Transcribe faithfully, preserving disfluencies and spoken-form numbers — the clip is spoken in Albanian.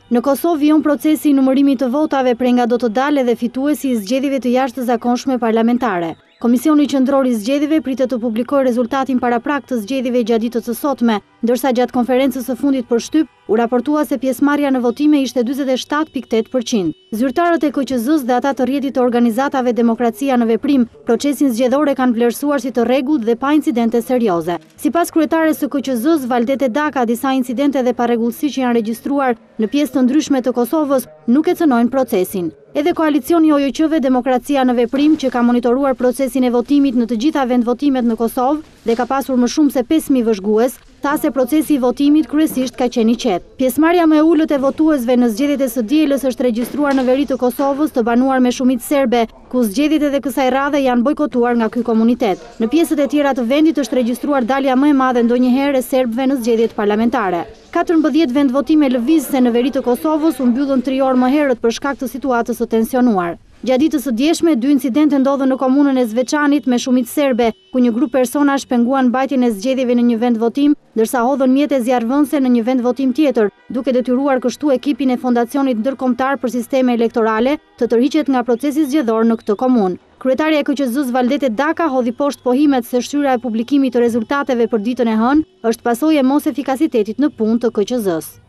Në Kosovë vijon procesi i numërimit të votave prej nga do të dalë dhe fituesi i zgjedhjeve të jashtëzakonshme parlamentare. Komisioni Qendror i Zgjedhjeve pritet të publikojë rezultatin paraprak të zgjedhjeve gjatë ditës së sotme, ndërsa gjatë konferencës së fundit për shtyp u raportua se pjesëmarrja në votime ishte njëzet e shtatë pikë tetë përqind. Zyrtarët e K Q Z-s dhe ata të rrjetit të organizatave Demokracia në Veprim, procesin zgjedhor e kanë vlerësuar si të rregullt dhe pa incidente serioze. Sipas kryetares së K Q Z-s, Valdete Daka, disa incidente dhe parregullësi që janë regjistruar në pjesë të ndryshme të Kosovës nuk e cënojnë procesin. Edhe koalicioni O J Q-ve Demokracia në Veprim, që ka monitoruar procesin e votimit në të gjitha vendvotimet në Kosovë dhe ka pasur më shumë se pesë mijë vëzhgues, tha se procesi i votimit kryesisht ka qenë i qetë. Pjesëmarrja më e ulët e votuesve në zgjedhjet e së dielës është regjistruar në veri të Kosovës, të banuar me shumicë serbe, ku zgjedhjet edhe kësaj radhe janë bojkotuar nga ky komunitet. Në pjesët e tjera të vendit është regjistruar dalja më e madhe ndonjëherë e serbëve në zgjedhjet parlamentare. katërmbëdhjetë vendvotime lëvizëse në veri të Kosovës u mbyllën tri orë më herët për shkak të situatës së tensionuar. Gjatë ditës së djeshme, dy incidente ndodhen në komunën e Zveçanit me shumicë serbe, ku një grup personash penguan mbajtjen e zgjedhjeve në një vend votim, ndërsa hodhën mjete zjarrvënëse në një vend votim tjetër, duke detyruar kështu ekipin e Fondacionit Ndërkombëtar për Sisteme Elektorale të tërhiqet nga procesi zgjedhor në këtë komunë. Kryetaria e K Q Z-s Valdete Daka hodhi poshtë pohimet se shtyra e publikimit të rezultateve për ditën e hënë është pasojë e mos efikasitetit në punë të K Q Z-s.